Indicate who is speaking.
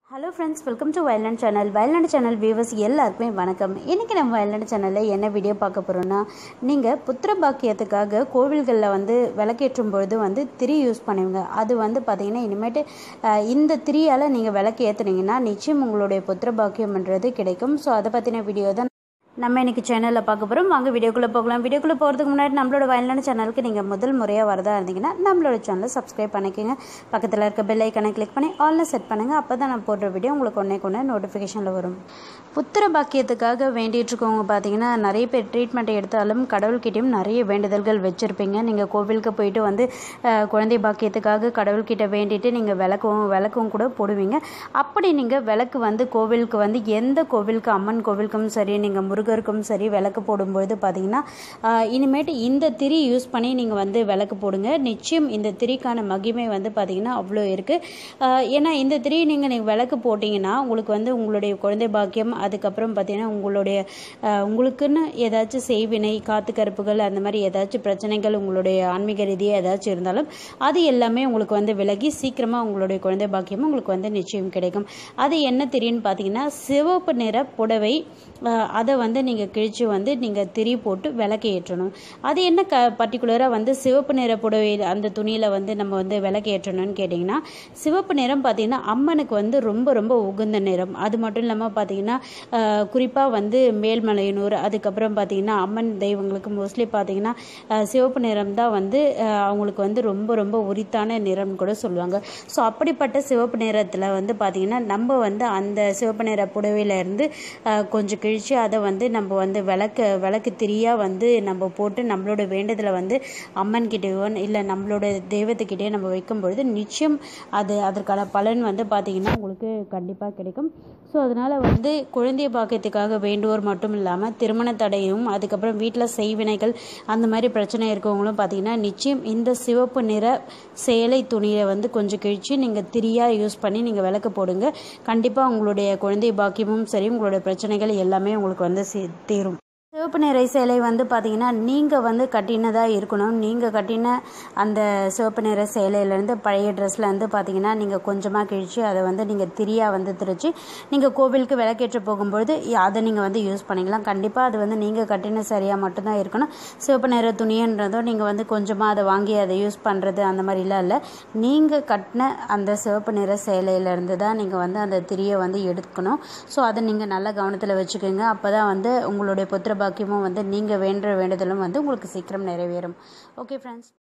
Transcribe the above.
Speaker 1: Hello friends, welcome to violent channel. Violent channel viewers எல்லாருக்குமே வணக்கம். இன்றைக்கி நம்ம வயலண்ட் சேனலில் என்ன வீடியோ பார்க்க போகிறோன்னா, நீங்கள் புத்திர பாக்கியத்துக்காக கோவில்களில் விளக்கேற்றும் பொழுது திரி யூஸ் பண்ணுவீங்க. அது பார்த்திங்கன்னா இனிமேட்டு இந்த திரியால் நீங்கள் விளக்கு ஏற்றுனீங்கன்னா நிச்சயம் உங்களுடைய புத்திர பாக்கியம்ன்றது கிடைக்கும். ஸோ அதை பற்றின வீடியோ தான் நம்ம இன்றைக்கி சேனலில் பார்க்க போகிறோம். வாங்க வீடியோக்குள்ளே போகலாம். வீடியோக்குள்ளே போகிறதுக்கு முன்னாடி நம்மளோட வயலான சேனலுக்கு நீங்கள் முதல் முறையாக வரதா இருந்தீங்கன்னா நம்மளோட சேனலை சப்ஸ்கிரைப் பண்ணிக்கோங்க. பக்கத்தில் இருக்க பெல் ஐக்கனை கிளிக் பண்ணி ஆல்ல செட் பண்ணுங்கள். அப்போ தான் நான் போடுற வீடியோ உங்களுக்கு ஒன்றே நோட்டிஃபிகேஷனில் வரும். புத்திர பாக்கியத்துக்காக வேண்டிகிட்ருக்கவங்க பார்த்தீங்கன்னா நிறைய பேர் ட்ரீட்மெண்ட் எடுத்தாலும் கடவுள்கிட்டையும் நிறைய வேண்டுதல்கள் வச்சுருப்பீங்க. நீங்கள் கோவிலுக்கு போயிட்டு குழந்தை பாக்கியத்துக்காக கடவுள்கிட்ட வேண்டிட்டு நீங்கள் விளக்கும் கூட போடுவீங்க. அப்படி நீங்கள் விளக்கு கோவிலுக்கு எந்த கோவிலுக்கு, அம்மன் கோவிலுக்கும் சரி, நீங்கள் முருகருக்கும் சரி விளக்கு போடும்பொழுது பார்த்தீங்கன்னா இனிமேட்டு இந்த திரி யூஸ் பண்ணி நீங்கள் விளக்கு போடுங்க. நிச்சயம் இந்த திரிக்கான மகிமை பார்த்தீங்கன்னா அவ்வளோ இருக்குது. ஏன்னா இந்த திரி நீங்கள் விளக்கு போட்டிங்கன்னா உங்களுக்கு உங்களுடைய குழந்தை பாக்கியம், அதுக்கப்புறம் பார்த்தீங்கன்னா உங்களுக்குன்னு ஏதாச்சும் செய்வினை, காத்து கருப்புகள், அந்த மாதிரி ஏதாச்சும் பிரச்சனைகள் உங்களுடைய ஆன்மீக ரீதியாக ஏதாச்சும் இருந்தாலும் அது எல்லாமே உங்களுக்கு விலகி சீக்கிரமாக உங்களுடைய குழந்தை பாக்கியமும் உங்களுக்கு நிச்சயம் கிடைக்கும். அது என்ன திரின்னு பார்த்தீங்கன்னா சிவப்பு நிற புடவை, அதை நீங்கள் கிழிச்சு நீங்கள் திரி போட்டு விளக்கு ஏற்றணும். அது என்ன பர்டிகுலராக சிவப்பு நிற புடவை அந்த துணியில் நம்ம விளக்கு ஏற்றணும்னு கேட்டிங்கன்னா, சிவப்பு நிறம் பார்த்தீங்கன்னா அம்மனுக்கு ரொம்ப ரொம்ப உகந்த நிறம். அது மட்டும் இல்லாமல் பார்த்தீங்கன்னா குறிப்பாக மேல்மலையனூர், அதுக்கப்புறம் பார்த்தீங்கன்னா அம்மன் தெய்வங்களுக்கு மோஸ்ட்லி பார்த்தீங்கன்னா சிவப்பு நிறம் தான் அவங்களுக்கு ரொம்ப ரொம்ப உரித்தான நிறம்னு கூட சொல்லுவாங்க. ஸோ அப்படிப்பட்ட சிவப்பு நிறத்தில் பார்த்தீங்கன்னா நம்ம அந்த சிவப்பு நிற புடவையிலேருந்து கொஞ்சம் கிழித்து அதை நம்ம விளக்கு திரியாக நம்ம போட்டு நம்மளோட வேண்டுதலை அம்மன்கிட்டயோ இல்லை நம்மளோட தெய்வத்துக்கிட்டே நம்ம வைக்கும்பொழுது நிச்சயம் அதற்கான பலன் பார்த்தீங்கன்னா உங்களுக்கு கண்டிப்பாக கிடைக்கும். ஸோ அதனால் குழந்தை பாக்கியத்துக்காக வேண்டுவோர் மட்டும் இல்லாமல் திருமண தடையும், அதுக்கப்புறம் வீட்டில் செய்வினைகள், அந்த மாதிரி பிரச்சனை இருக்கவங்களும் பார்த்தீங்கன்னா நிச்சயம் இந்த சிவப்பு நிற சேலை துணியை கொஞ்சம் கிழித்து நீங்கள் திரியாக யூஸ் பண்ணி நீங்கள் விளக்கு போடுங்க. கண்டிப்பாக உங்களுடைய குழந்தை பாக்கியமும் சரி, உங்களுடைய பிரச்சனைகள் எல்லாமே உங்களுக்கு தீரும். சிவப்பு நிறை சேலை பார்த்தீங்கன்னா நீங்கள் கட்டினதாக இருக்கணும். நீங்கள் கட்டின அந்த சிவப்பு நிற சேலையிலேருந்து பழைய ட்ரெஸ்ஸில் பார்த்தீங்கன்னா நீங்கள் கொஞ்சமாக கிழித்து அதை நீங்கள் திரியாக திரிச்சு நீங்கள் கோவிலுக்கு விளக்கேற்ற போகும்பொழுது அதை நீங்கள் யூஸ் பண்ணிக்கலாம். கண்டிப்பாக அது நீங்கள் கட்டின சரியாக மட்டும்தான் இருக்கணும். சிவப்பு நிற துணின்றதோ நீங்கள் கொஞ்சமாக அதை வாங்கி அதை யூஸ் பண்ணுறது அந்த மாதிரிலாம் இல்லை. நீங்கள் கட்டின அந்த சிவப்பு நிற சேலையிலேருந்து தான் நீங்கள் அந்த திரியை எடுக்கணும். ஸோ அதை நீங்கள் நல்லா கவனத்தில் வச்சுக்கோங்க. அப்போ தான் உங்களுடைய புத்திர பாக்கியமும் நீங்கள் வேண்டுதலும் உங்களுக்கு சீக்கிரம் நிறைவேறும். Okay friends.